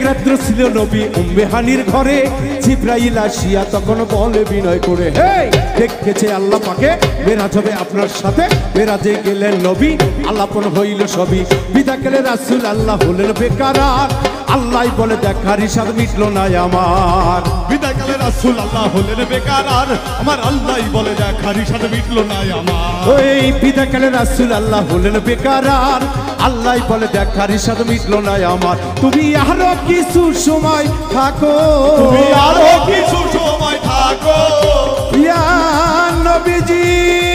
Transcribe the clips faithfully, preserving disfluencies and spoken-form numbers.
রাত্র ছিল নবী উম্মে হানির ঘরে, জিবরাইল আসিয়া তখন বলে বিনয় করে, হে দেখেছে আল্লাহ পাকে মেরাজ হবে আপনার সাথে। মেরাজে গেলেন নবী, আল্লাপন হইল সবই। বিদায় গেলে রাসূল আল্লাহ হলেন বেকারার, আল্লাহ বলে দেখার হিসাব মিটল না আমার। বিদায় গেলে রাসূল আল্লাহ হলেন বেকারার, আমার আল্লাহ বলে দেখার হিসাব মিটল না আমার। ওই বিদায় গেলে রাসূল আল্লাহ হলেন বেকারার, আল্লাহ বলে দেখার হিসাব মিটল না আমার। তুমি আরো কিছু সময় থাকো, তুমি আরো কিছু সময় থাকো ইয়া নবীজি,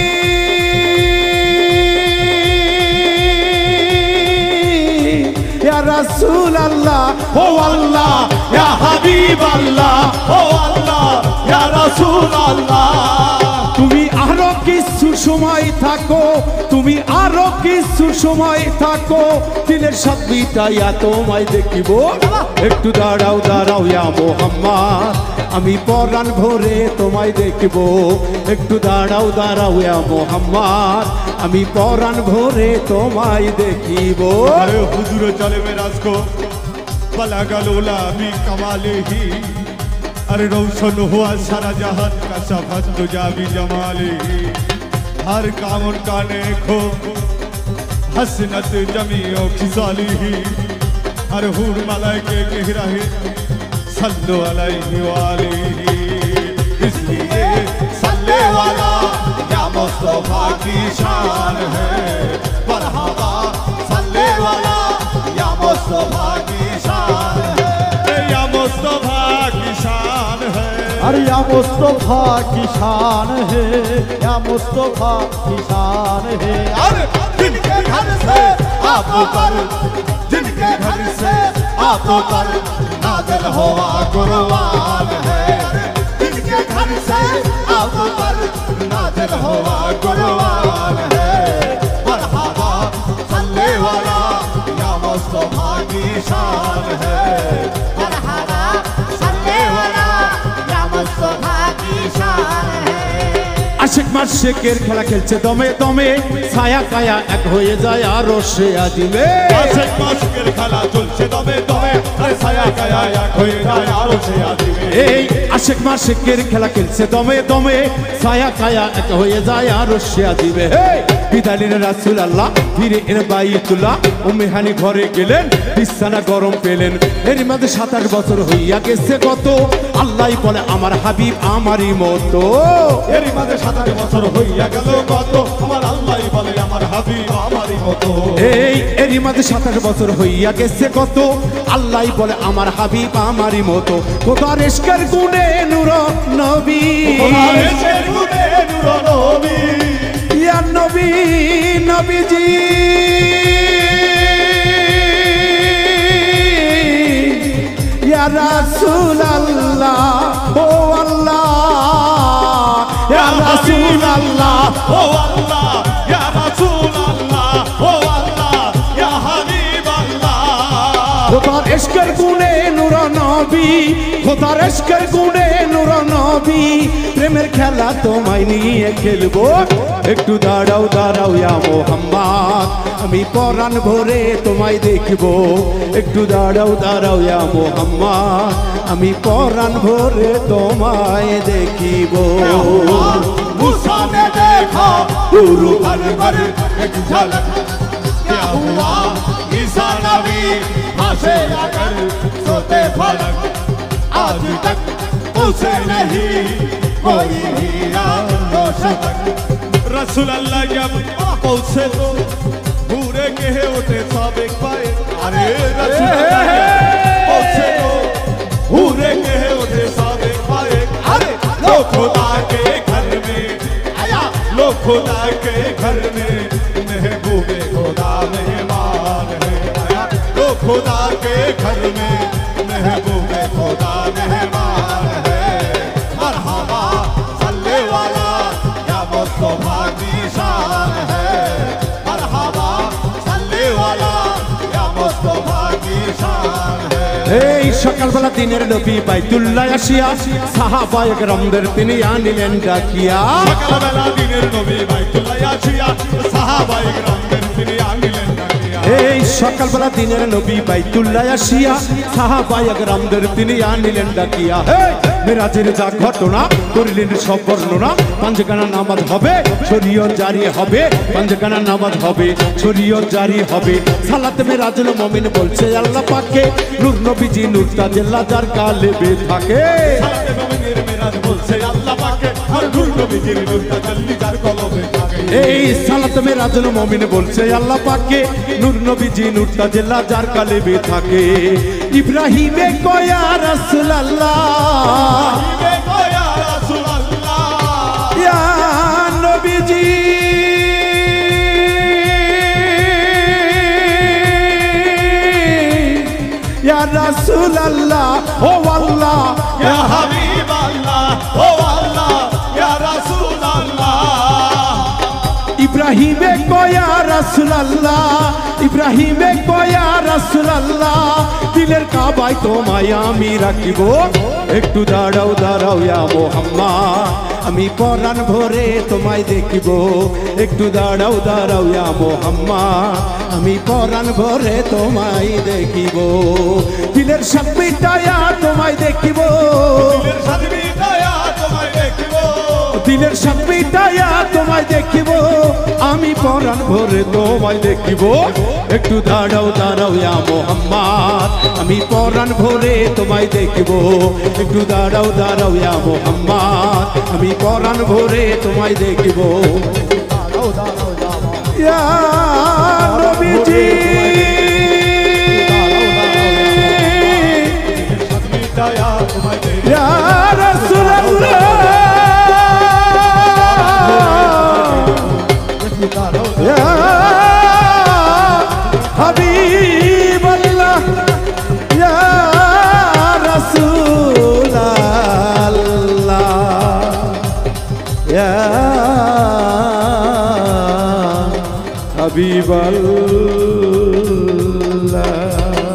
ইয়া রাসূল আল্লাহ, ও আল্লাহ ইয়া হাবিব আল্লাহ, ও আল্লাহ ইয়া রাসূল আল্লাহ। তুমি আরো কিছু সময় থাকো, তুমি আরো কিছু সময় থাকো, দিলের সাথ মিটাইয়া তোমায় দেখিব। একটু দাঁড়াও দাঁড়াও ইয়া মুহাম্মদ, আমি পরাণ ভরে তোমায় দেখিব। একটু দাঁড়াও দাঁড়াও ইয়া মুহাম্মদ, আমি পরাণ ভরে তোমায় দেখিব। আরে হুজুর চলে মেরাজ কো বলাগাল উলা বি কামালিহি, अरे रोशन हुआ सारा जहान का सफर तुझा भी जमाली। हर काम उनका नेको हसनत जमीओ खिसाली ही, हर हूर मलाइके कह रहे सल्लो अलैहि वाली। इसलिए सल्ले वाला या मुस्तफा की शान है, मरहबा सल्ले वाला या मुस्तफा की शान है, या मुस्तफा की शान है। अरे या मुस्तफा की शान है, या मुस्तफा की शान है। अरे जिनके घर से आप पर, जिनके घर से आप पर नाज़िल हुआ कुरआन है, जिनके घर से आप पर नाज़िल हुआ कुरआन है। मरहबा सल्ले वाला या मुस्तफा की शान है, मरहबा सल्ले वाला या मुस्तफा की शान है। আশিক মাশিকের খেলা খেলছে দমে দমে, ছায়া কায়া এক হয়ে যায় আরো সে আজিমে। আশিক মাশিকের খেলা চলছে দমে দমে, আরে ছায়া কায়া এক হয়ে যায় আরো সে আজিমে। এই আশিক মাশিকের খেলা খেলছে দমে দমে, ছায়া কায়া এক হয়ে যায় আরো সে আজিমে। বিদায় নিলেন রাসূল আল্লাহ, ফিরে এনে বাইতুল্লাহ, উম্মে হানি ঘরে গেলেন, বিছানা গরম পেলেন। এর মধ্যে সাতাশ বছর হইয়া গেছে কত, আল্লাহ বলে আমার হাবিব আমারই মতো। এর মাঝে সাতাশ বছর হইয়া গেল কত, আমার আল্লাহ বলে আমার হাবিব আমারই মতো। এই এরই মাঝে সাতাশ বছর হইয়া গেছে কত, আল্লাহ বলে আমার হাবিব আমারই মতো। খোদার ইশকের গুণে নূর নবী, খোদার ইশকের গুণে নূর নবী, ইয়া নবী নবীজি, ইয়া রাসূল আল্লাহ, ও আল্লাহ ইয়া রাসূল আল্লাহ, ও আল্লাহ ইয়া রাসূল আল্লাহ, ও আল্লাহ ইয়া হাবিব আল্লাহ। খোদার ইশকের গুণে নূর নবী, খোদার ইশকের গুণে নূর নবী, প্রেমের খেলা তোমায় নিয়ে খেলবো। একটু দাঁড়াও দাঁড়াও ইয়া মুহাম্মদ, আমি পরাণ ভরে তোমায় দেখব। একটু দাঁড়াও দাঁড়াও ইয়া মুহাম্মদ, আমি পরাণ ভরে তোমায় দেখিব। मूसा ने देखा नूर भर भर एक झलक, क्या हुआ ईसा नबी भाषे आकर सोते फलक। आज तक उसे नहीं कोई भी याद रोशक। रसूल अल्लाह जब पहुंचे तो पूरे के उठे साबिक पाए। अरे रसूल अल्लाह पहुंचे तो पूरे के उठे साबिक पाए। अरे लो खुदा के घर में आया, लो खुदा के घर में महबूबे खुदा मेहमान है आया। लो खुदा के घर में महबूबे खुदा मेहमान है। मरहबा सल्ले वाला या मुस्तफा की शान है। मरहबा सल्ले वाला या मुस्तफा की शान है। এই সকালবেলা দিনের নবী বাইতুল্লাহ আসিয়া সাহাবায়ে কেরামদের তিনি আনিলেন ডাকিয়া। সকালবেলা দিনের নবী বাইতুল্লাহ আসিয়া সাহাবায়ে কেরামদের তিনি আনিলেন ডাকিয়া। এই সকালবেলা দিনের নবী বাইতুল্লাহ আসিয়া সাহাবায়ে একরামদের তিনি আনিলেন ডাকিয়া। মেরাজের যা ঘটনা করিলেন সব বর্ণনা। পাঁচগানা নামাজ হবে, শরীয়ত জারি হবে। পাঁচগানা নামাজ হবে, শরীয়ত জারি হবে। সালাতে মেরাজুল মুমিন বলছে আল্লাহ পাককে, নূর নবীজি নূর তাজেল্লা যার কালেবে থাকে। সালাতে মুমিনের মেরাজ বলছে আল্লাহ পাকে, আর নূর নবীজির নূর তাজাল্লি যার কলবে থাকে। এই সালাতে মেরাজুল মুমিন বলছে আল্লাহ পাককে, নূর নবীজি নূর তাজেল্লা যার কালেবে থাকে। ইব্রাহিমে কয়া রাসূলুল্লাহ, ইবে কয়া রাসূলুল্লাহ, ইয়া নবীজি ইয়া রাসূলুল্লাহ, ও আল্লাহ ইয়া হাবিবাল্লাহ, ও আল্লাহ, ইয়া রাসূলুল্লাহ। ইব্রাহিমে কয়া রাসূলুল্লাহ, ইব্রাহিমে কয়া রাসূলুল্লাহ, দিলের কাবায় তোমায় আমি রাখিব। একটু দাঁড়াও দাঁড়াও ইয়া মুহাম্মদ, আমি পরাণ ভরে তোমায় দেখিব। একটু দাঁড়াও দাঁড়াও ইয়া মুহাম্মদ, আমি পরাণ ভরে তোমায় দেখিব। দিলের সব মিটায়া তোমায় দেখিব, দিলের সাথে মিটায়া তোমায় দেখিব, দিলের সব মিটায়া তোমায় দেখিব। আমি পরাণ ভরে তোমায় দেখিব। একটু দাঁড়াও দাঁড়াও ইয়া মুহাম্মদ, আমি পরাণ ভরে তোমায় দেখিব। একটু দাঁড়াও দাঁড়াও ইয়া মুহাম্মদ, আমি পরাণ ভরে তোমায় দেখিব। দাঁড়াও দাঁড়াও যাবো ইয়া নবীজি মিটায়া তোমায় দেখিব, ইয়া রাসূলুল্লাহ, দাঁড়াও ইয়া হাবিবাল্লাহ, ইয়া রাসূলুল্লাহ, ইয়া হাবিবাল্লাহ।